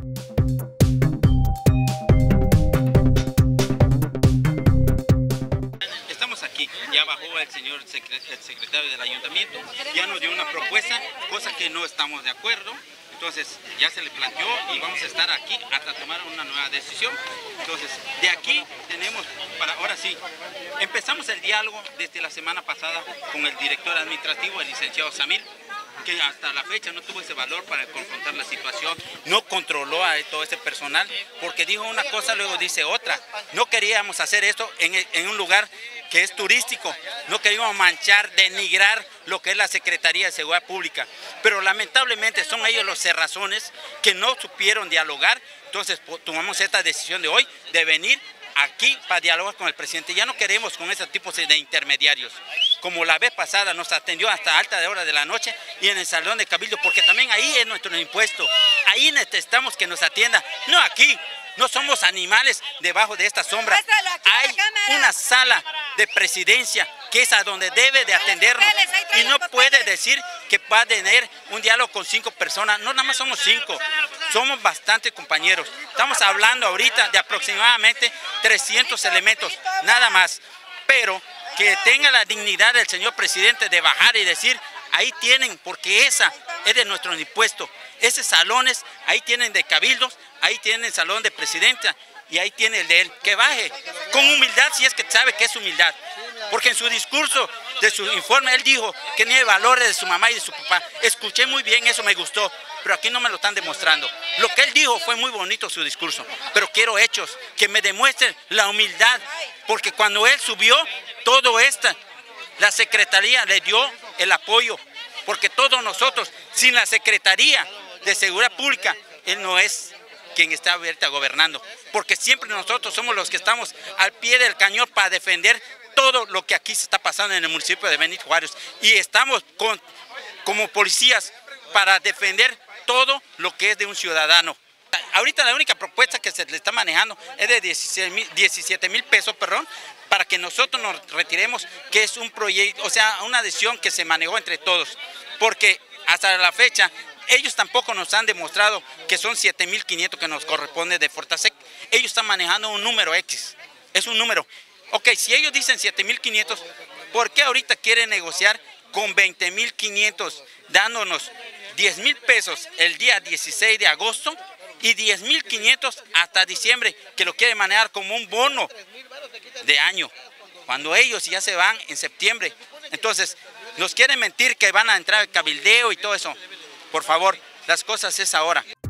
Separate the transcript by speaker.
Speaker 1: Estamos aquí, ya bajó el señor secretario del ayuntamiento, ya nos dio una propuesta, cosa que no estamos de acuerdo. Entonces ya se le planteó y vamos a estar aquí hasta tomar una nueva decisión. Entonces de aquí tenemos, para ahora sí, empezamos el diálogo desde la semana pasada con el director administrativo, el licenciado Samil, que hasta la fecha no tuvo ese valor para confrontar la situación, no controló a todo ese personal, porque dijo una cosa, luego dice otra. No queríamos hacer esto en un lugar que es turístico, no queríamos manchar, denigrar lo que es la Secretaría de Seguridad Pública, pero lamentablemente son ellos los cerrazones que no supieron dialogar. Entonces tomamos esta decisión de hoy, de venir aquí para dialogar con el presidente. Ya no queremos con ese tipo de intermediarios, como la vez pasada nos atendió hasta alta hora de la noche y en el salón de Cabildo, porque también ahí es nuestro impuesto, ahí necesitamos que nos atienda, no aquí. No somos animales debajo de esta sombra. Hay una sala de presidencia que es a donde debe de atendernos y no puede decir que va a tener un diálogo con 5 personas. No, nada más somos 5, somos bastantes compañeros. Estamos hablando ahorita de aproximadamente 300 elementos, nada más. Pero que tenga la dignidad del señor presidente de bajar y decir, ahí tienen, porque esa es de nuestro impuesto. Esos salones, ahí tienen de cabildos, ahí tienen el salón de presidenta y ahí tiene el de él. Que baje con humildad, si es que sabe que es humildad. Porque en su discurso, de su informe, él dijo que tiene valores de su mamá y de su papá. Escuché muy bien, eso me gustó, pero aquí no me lo están demostrando. Lo que él dijo fue muy bonito su discurso, pero quiero hechos, que me demuestren la humildad. Porque cuando él subió, todo esto, la Secretaría le dio el apoyo. Porque todos nosotros, sin la Secretaría de Seguridad Pública, él no es quien está ahorita gobernando, porque siempre nosotros somos los que estamos al pie del cañón para defender todo lo que aquí se está pasando en el municipio de Benito Juárez, y estamos como policías para defender todo lo que es de un ciudadano. Ahorita la única propuesta que se le está manejando es de 17 mil pesos, para que nosotros nos retiremos, que es un proyecto, o sea, una decisión que se manejó entre todos, porque hasta la fecha ellos tampoco nos han demostrado que son 7.500 que nos corresponde de Fortasec. Ellos están manejando un número X, es un número. Ok, si ellos dicen 7.500, ¿por qué ahorita quieren negociar con 20.500, dándonos 10.000 pesos el día 16 de agosto y 10.500 hasta diciembre, que lo quieren manejar como un bono de año, cuando ellos ya se van en septiembre? Entonces, nos quieren mentir que van a entrar al cabildeo y todo eso. Por favor, las cosas es ahora.